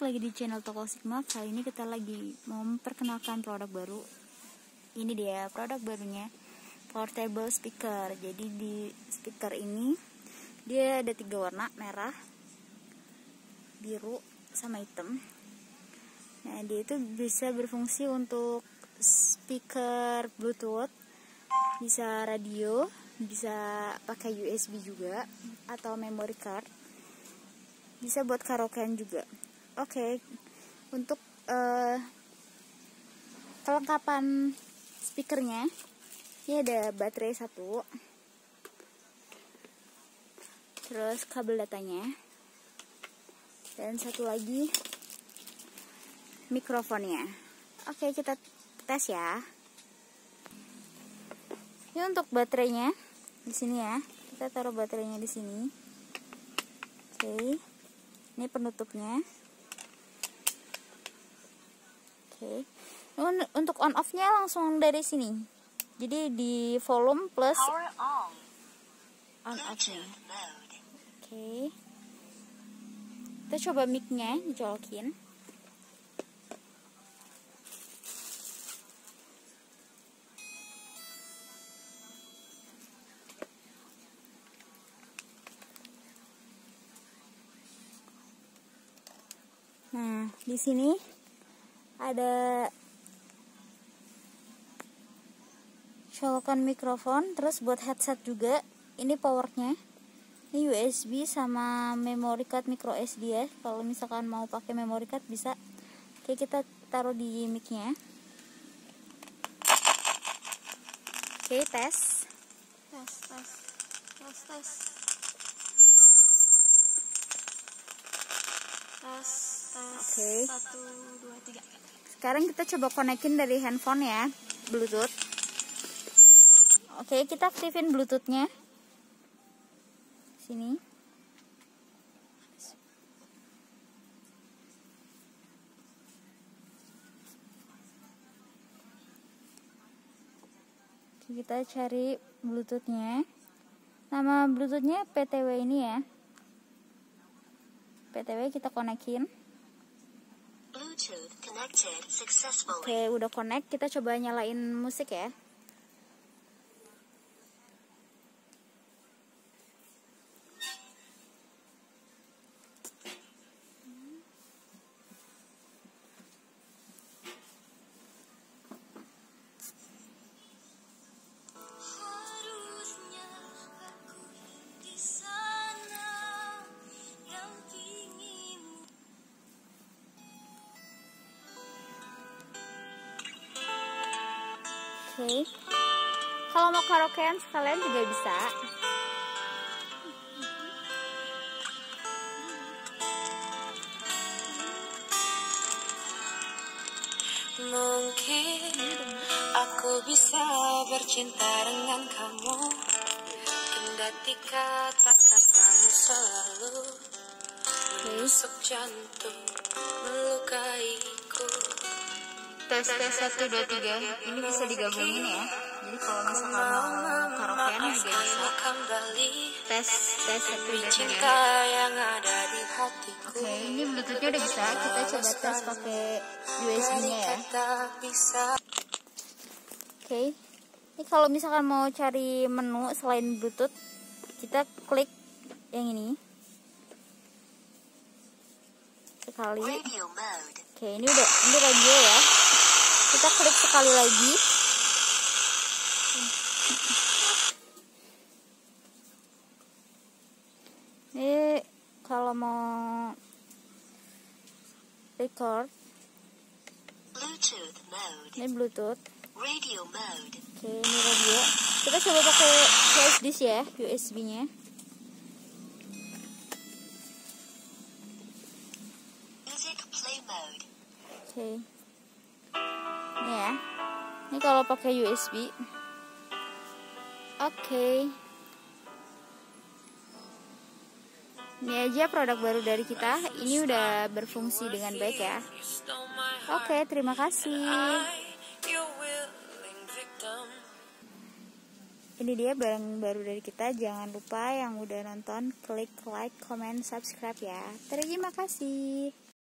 balik lagi di channel Toko Sigma. Kali ini kita lagi mau memperkenalkan produk baru. Ini dia produk barunya, portable speaker. Jadi di speaker ini dia ada 3 warna, merah, biru, sama hitam. Nah, dia itu bisa berfungsi untuk speaker Bluetooth, bisa radio, bisa pakai USB juga, atau memory card, bisa buat karaokean juga. Oke, untuk kelengkapan speakernya, ini ada baterai 1, terus kabel datanya, dan satu lagi mikrofonnya. Oke, kita tes ya. Ini untuk baterainya di sini ya. Kita taruh baterainya di sini. Oke. Ini penutupnya. Oke. Untuk on off-nya langsung dari sini. Jadi di volume plus on off-nya. Oke. Kita coba mic-nya dijolokin. Nah, di sini ada colokan mikrofon, terus buat headset juga. Ini powernya. Ini USB sama memory card micro SD ya. Kalau misalkan mau pakai memory card bisa. Oke, kita taruh di mic-nya. Oke, tes. Oke. 1, 2, 3. Sekarang kita coba konekin dari handphone ya, Bluetooth. Oke, kita aktifin Bluetooth-nya. Sini. Oke, kita cari Bluetooth-nya. Nama Bluetooth-nya PTW ini ya. PTW kita konekin. Bluetooth connected successfully. Oke, udah connect. Kita coba nyalain musik ya. Oke. Kalau mau karaokean sekalian juga bisa. Mungkin aku bisa bercinta dengan kamu, kendati kata-katamu selalu menusuk jantung, melukaiku. Tes 1 2 3. Ini bisa digabungin ya. Jadi kalau misalkan mau karaokean juga bisa. Tes 1 2 3. Yang ada di hatiku. Oke, ini Bluetooth-nya udah bisa. Kita coba tes pakai USB-nya ya. Oke. Ini kalau misalkan mau cari menu selain Bluetooth, kita klik yang ini. Sekali. Oke, ini radio ya. Kita klik sekali lagi. Ini kalau mau record, Bluetooth mode. ini Bluetooth. Radio mode. Oke, ini radio. Kita coba pakai flash disk ya, USB-nya. Music play mode. Oke. Ini ya. Ini kalau pakai USB. Oke. Ini aja produk baru dari kita. Ini udah berfungsi dengan baik ya. Oke, terima kasih. Ini dia barang baru dari kita. Jangan lupa yang udah nonton klik like, comment, subscribe ya. Terima kasih.